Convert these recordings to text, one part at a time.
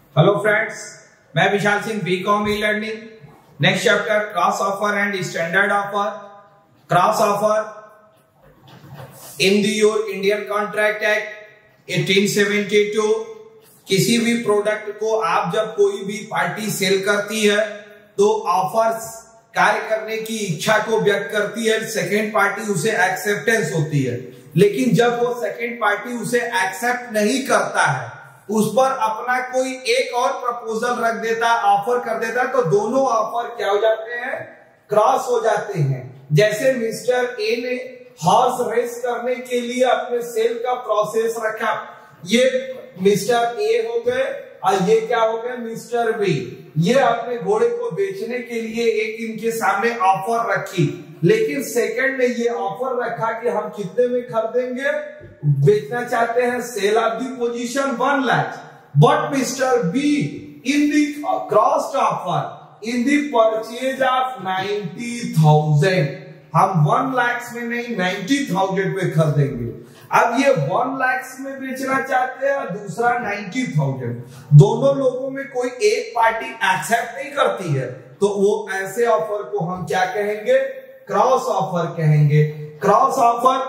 Hello friends, मैं Vishal Singh, BCom e learning. Next chapter cross offer and standard offer. Cross offer in your Indian Contract Act 1872, किसी भी product को आप जब कोई भी पार्टी सेल करती है तो ऑफर्स कार्य करने की इच्छा को व्यक्त करती है, सेकेंड पार्टी उसे एक्सेप्टेंस होती है। लेकिन जब वो सेकेंड पार्टी उसे एक्सेप्ट नहीं करता है, उस पर अपना कोई एक और प्रपोजल रख देता, ऑफर कर देता, तो दोनों ऑफर क्या हो जाते हैं? क्रॉस हो जाते हैं। जैसे मिस्टर ए ने हॉर्स रेस करने के लिए अपने सेल का प्रोसेस रखा, ये मिस्टर ए हो गए और ये क्या हो गए? Mister B. ये अपने घोड़े को बेचने के लिए एक इनके सामने ऑफर रखी, लेकिन सेकंड ने ये ऑफर रखा कि हम कितने में खरीदेंगे, बेचना चाहते हैं, sale of the position 1 lakh. But mister B in the crossed offer in the purchase of 90,000, हम 1 लाख में नहीं 90,000 पे खरीदेंगे। अब ये 1 लाख में बेचना चाहते हैं और दूसरा 90,000। दोनों लोगों में कोई एक पार्टी एक्सेप्ट नहीं करती है, तो वो ऐसे ऑफर को हम क्या कहेंगे? क्रॉस ऑफर कहेंगे। क्रॉस ऑफर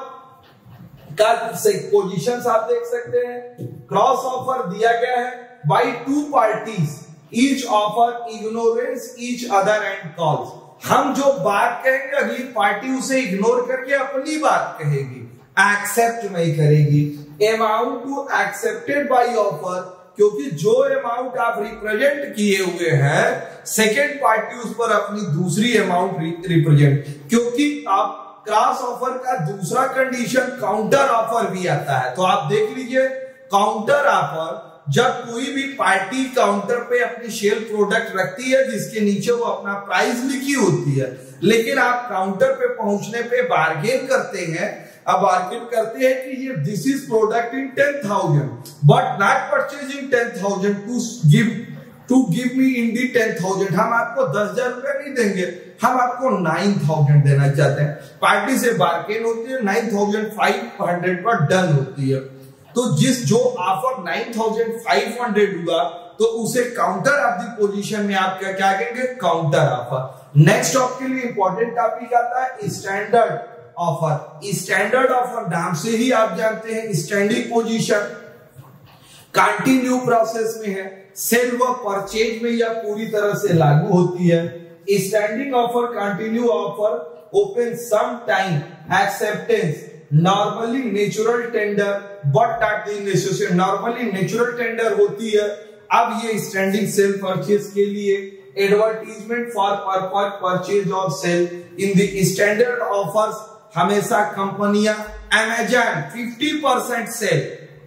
का पोजीशंस आप देख सकते हैं। क्रॉस ऑफर दिया गया है by 2 parties, each offer ignorance each other and calls. हम जो बात कहेंगे अगली पार्टी उसे इग्नोर करके अपनी बात कहेगी, एक्सेप्ट नहीं करेगी। Amount to accepted by offer, क्योंकि जो अमाउंट आप रिप्रेजेंट किए हुए हैं, सेकेंड पार्टी उस पर अपनी दूसरी अमाउंट रिप्रेजेंट, क्योंकि आप क्रॉस ऑफर का दूसरा कंडीशन काउंटर ऑफर भी आता है। तो आप देख लीजिए, काउंटर ऑफर जब कोई भी पार्टी काउंटर पे अपनी सेल प्रोडक्ट रखती है जिसके नीचे वो अपना प्राइस लिखी होती है, लेकिन आप काउंटर पे पहुंचने पे बार्गेन करते हैं। अब बार्गेन करते हैं कि ये this is product in 10,000 but not purchasing 10,000 to give me in the 10,000। हम आपको 10,000 रुपए नहीं देंगे, हम आपको 9,000 देना चाहते हैं। पार्टी से बार्गेन होती है, 9,500 पर डन होती है। तो जो ऑफर 9,500 हुआ तो उसे काउंटर ऑफ दी पोजीशन में आप क्या कहेंगे? Counter offer. नेक्स्ट आपके लिए इंपॉर्टेंट टॉपिक आता है स्टैंडर्ड ऑफर। स्टैंडर्ड ऑफर नाम से ही आप जानते हैं स्टैंडिंग पोजीशन, कंटिन्यू प्रोसेस में है, सेल व परचेज में यह पूरी तरह से लागू होती है। Standing offer, continue offer, open some time acceptance, normally natural tender but not the necessary. Normally natural tender होती है। अब ये स्टैंडिंग सेल परचेज के लिए एडवर्टीजमेंट फॉर पर्पस परचेज और sale in the standard offers हमेशा कंपनियां Amazon 50% sale,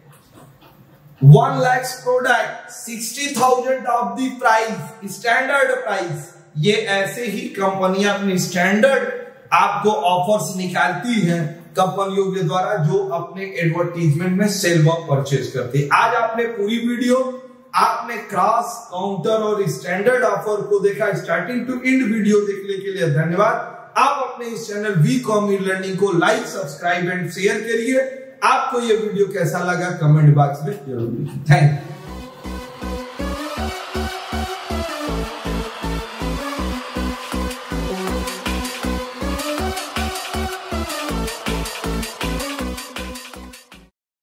1 lakh product 60,000 off the price, standard price. ये ऐसे ही कंपनियां अपनी स्टैंडर्ड आपको ऑफर्स निकालती हैं कंपनियों के द्वारा, जो अपने एडवर्टीजमेंट में सेल व परचेज करती है। आज आपने पूरी वीडियो आपने क्रॉस, काउंटर और स्टैंडर्ड ऑफर को देखा। स्टार्टिंग टू एंड वीडियो देखने के लिए धन्यवाद। आप अपने इस चैनल बीकॉम ई लर्निंग को लाइक, सब्सक्राइब एंड शेयर करिए। आपको ये वीडियो कैसा लगा कमेंट बॉक्स में जरूर लिखिए। Thank you.